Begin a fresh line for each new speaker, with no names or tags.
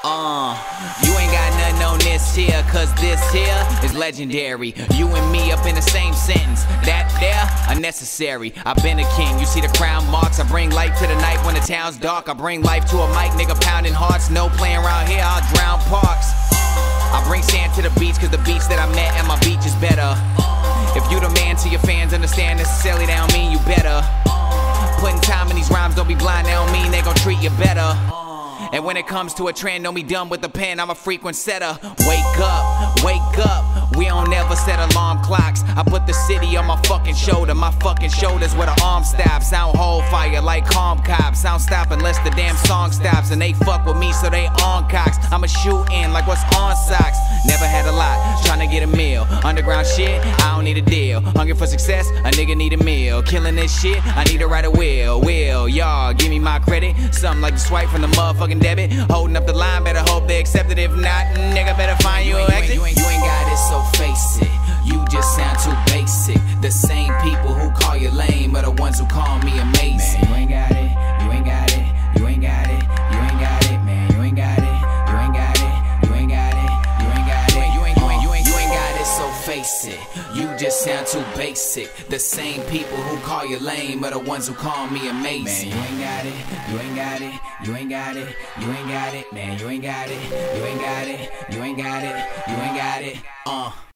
You ain't got nothing on this here, cause this here is legendary. You and me up in the same sentence, that there, unnecessary. I've been a king, you see the crown marks. I bring light to the night when the town's dark. I bring life to a mic, nigga pounding hearts. No playing around here, I'll drown parks. I bring sand to the beach, cause the beach that I met at my beach is better. If you the man to your fans, understand necessarily that don't mean you better. Putting time in these rhymes, don't be blind, that don't mean they gon' treat you better. And when it comes to a trend, don't be dumb with the pen, I'm a frequent setter. Wake up, we don't never set alarm clocks. I put the city on my fucking shoulder, my fucking shoulders where the arm stops. I don't hold fire like calm cops, I don't stop unless the damn song stops. And they fuck with me so they on cocks, I'ma shoot in like what's on socks. Never had a lot, tryna get a meal. Underground shit, I don't need a deal. Hungry for success, a nigga need a meal. Killing this shit, I need to write a will. Y'all, give me my credit. Something like the swipe from the motherfucking debit. Holding up the line, better hope they accept it. If not, nigga better find you an exit. You ain't got it, so face it. You just sound too basic. The same people who call you lame are the ones who call me amazing. Man, you ain't got it, you ain't got it, you ain't got it, you ain't got it, man, you ain't got it, you ain't got it, you ain't got it, you ain't got it, you ain't got it, so face it. You just sound too basic. The same people who call you lame are the ones who call me amazing. Man, you ain't got it, you ain't got it, you ain't got it, you ain't got it, man, you ain't got it, you ain't got it, you ain't got it, you ain't got it,